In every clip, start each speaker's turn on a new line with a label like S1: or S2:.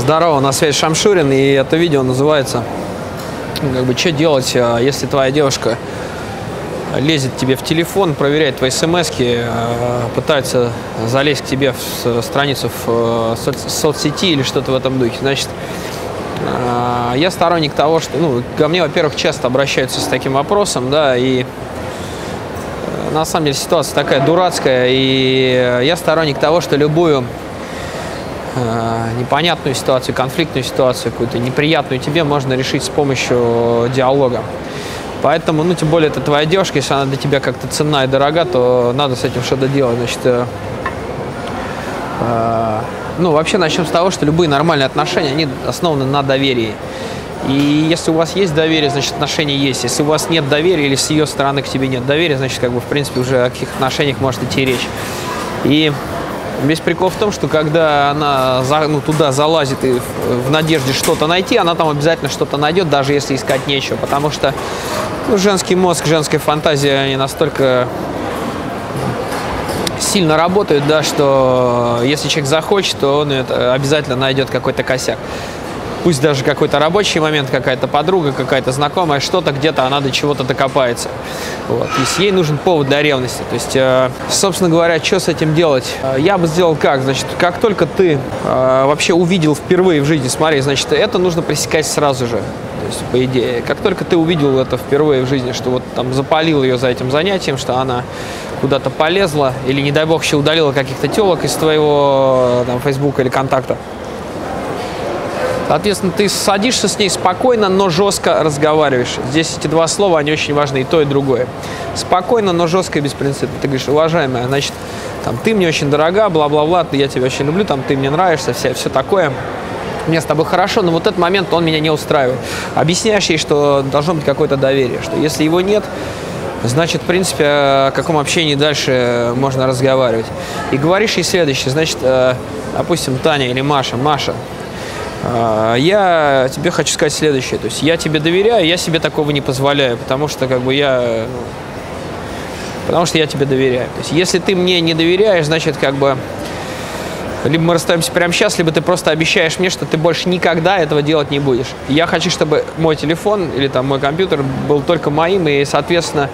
S1: Здорово, на связи Шамшурин, и это видео называется «Что делать, если твоя девушка лезет тебе в телефон, проверяет твои смс-ки, пытается залезть к тебе в страницу в соцсети или что-то в этом духе». Значит, я сторонник того, что, ко мне, во-первых, часто обращаются с таким вопросом, да, и на самом деле ситуация такая дурацкая, и я сторонник того, что любую непонятную ситуацию, конфликтную ситуацию, какую-то неприятную тебе можно решить с помощью диалога. Поэтому, тем более, это твоя девушка, если она для тебя как-то ценна и дорога, то надо с этим что-то делать. Значит, вообще начнем с того, что любые нормальные отношения, они основаны на доверии. И если у вас есть доверие, значит, отношения есть. Если у вас нет доверия или с ее стороны к тебе нет доверия, значит, в принципе, уже о каких отношениях может идти речь. И весь прикол в том, что когда она туда залазит и в надежде что-то найти, она там обязательно что-то найдет, даже если искать нечего. Потому что женский мозг, женская фантазия, они настолько сильно работают, да, что если человек захочет, то он обязательно найдет какой-то косяк. Пусть даже какой-то рабочий момент, какая-то подруга, какая-то знакомая, что-то где-то она до чего-то докопается. Вот. И ей нужен повод для ревности. То есть, собственно говоря, что с этим делать? Я бы сделал как? Значит, как только ты вообще увидел впервые в жизни, смотри, значит, это нужно пресекать сразу же. То есть, по идее, как только ты увидел это впервые в жизни, что вот там запалил ее за этим занятием, что она куда-то полезла, или, не дай бог, еще удалила каких-то телок из твоего Фейсбука или контакта, соответственно, ты садишься с ней спокойно, но жестко разговариваешь. Здесь эти два слова, они очень важны, и то, и другое. Спокойно, но жестко и беспринципно. Ты говоришь: уважаемая, значит, ты мне очень дорога, бла-бла-бла, я тебя очень люблю, ты мне нравишься, все такое. Мне с тобой хорошо, но вот этот момент, он меня не устраивает. Объясняешь ей, что должно быть какое-то доверие, что если его нет, значит, в принципе, о каком общении дальше можно разговаривать. И говоришь ей следующее, значит, допустим, Таня или Маша, я тебе хочу сказать следующее. То есть я тебе доверяю, я себе такого не позволяю, потому что я тебе доверяю. То есть если ты мне не доверяешь, значит, либо мы расстаемся прямо сейчас, либо ты просто обещаешь мне, что ты больше никогда этого делать не будешь. Я хочу, чтобы мой телефон или мой компьютер был только моим, и, соответственно,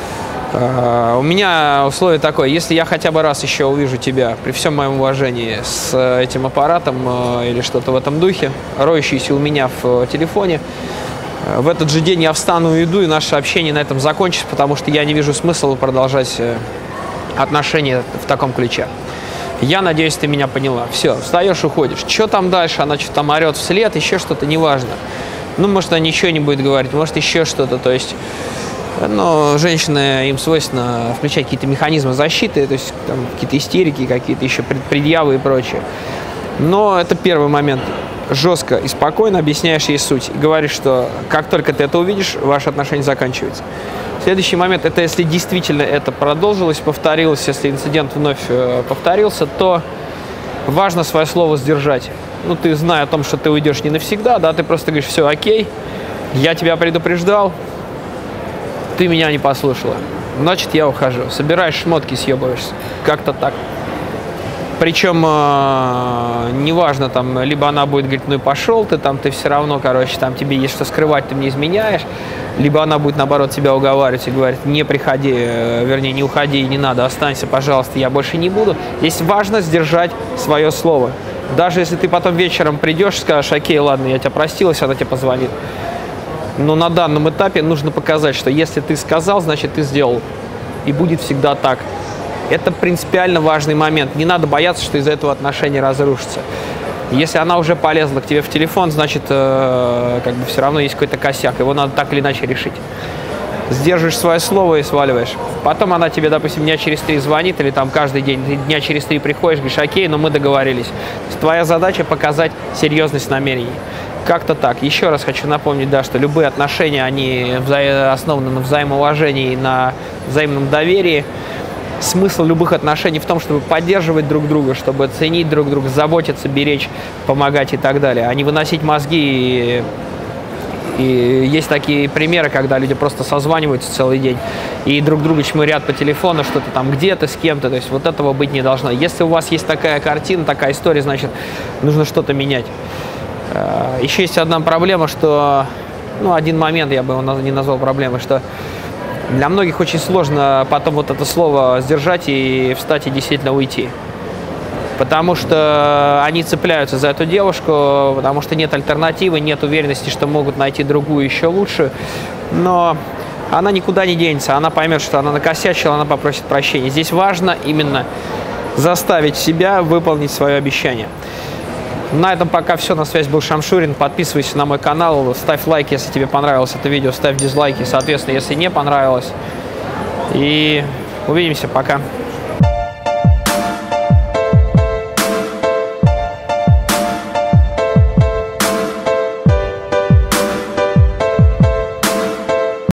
S1: у меня условие такое: если я хотя бы раз еще увижу тебя, при всем моем уважении, с этим аппаратом или что-то в этом духе, роющийся у меня в телефоне, в этот же день я встану и уйду, и наше общение на этом закончится, потому что я не вижу смысла продолжать отношения в таком ключе. Я надеюсь, ты меня поняла. Все, встаешь, уходишь. Что там дальше? Она что-то там орет вслед, еще что-то, неважно. Может, она ничего не будет говорить, может, еще что-то. То есть, женщины, им свойственно включать какие-то механизмы защиты, то есть какие-то истерики, какие-то еще предъявы и прочее. Но это первый момент. Жестко и спокойно объясняешь ей суть. И говоришь, что как только ты это увидишь, ваши отношения заканчиваются. Следующий момент – это если действительно это продолжилось, повторилось, если инцидент вновь повторился, то важно свое слово сдержать. Ты, зная о том, что ты уйдешь не навсегда, да, ты просто говоришь: все, окей, я тебя предупреждал, ты меня не послушала, значит, я ухожу. Собираешь шмотки, съебываешься. Как-то так. Причем, неважно, либо она будет говорить: и пошел ты, ты все равно, тебе есть что скрывать, ты мне изменяешь. Либо она будет, наоборот, тебя уговаривать и говорить: не приходи, вернее, не уходи, не надо, останься, пожалуйста, я больше не буду. Здесь важно сдержать свое слово. Даже если ты потом вечером придешь и скажешь: окей, ладно, я тебя простилась, она тебе позвонит. Но на данном этапе нужно показать, что если ты сказал, значит, ты сделал. И будет всегда так. Это принципиально важный момент. Не надо бояться, что из-за этого отношения разрушатся. Если она уже полезла к тебе в телефон, значит, все равно есть какой-то косяк. Его надо так или иначе решить. Сдерживаешь свое слово и сваливаешь. Потом она тебе, допустим, дня через 3 звонит, или каждый день, ты дня через 3 приходишь, говоришь: окей, но мы договорились. Твоя задача — показать серьезность намерений. Как-то так. Еще раз хочу напомнить, да, что любые отношения, они основаны на взаимоуважении, на взаимном доверии. Смысл любых отношений в том, чтобы поддерживать друг друга, чтобы ценить друг друга, заботиться, беречь, помогать и так далее, а не выносить мозги. И есть такие примеры, когда люди просто созваниваются целый день и друг друга чмырят по телефону, что-то где-то с кем-то. То есть вот этого быть не должно. Если у вас есть такая картина, такая история, значит, нужно что-то менять. Еще есть одна проблема, что, ну, один момент, я бы его не назвал проблемой, что для многих очень сложно потом вот это слово сдержать и встать и действительно уйти. Потому что они цепляются за эту девушку, потому что нет альтернативы, нет уверенности, что могут найти другую еще лучше. Но она никуда не денется, она поймет, что она накосячила, она попросит прощения. Здесь важно именно заставить себя выполнить свое обещание. На этом пока все. На связи был Шамшурин. Подписывайся на мой канал, ставь лайк, если тебе понравилось это видео, ставь дизлайки, соответственно, если не понравилось. И увидимся. Пока.